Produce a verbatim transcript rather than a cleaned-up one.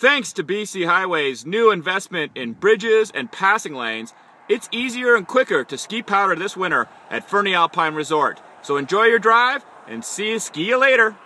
Thanks to B C Highway's new investment in bridges and passing lanes, it's easier and quicker to ski powder this winter at Fernie Alpine Resort. So enjoy your drive and see you ski you later.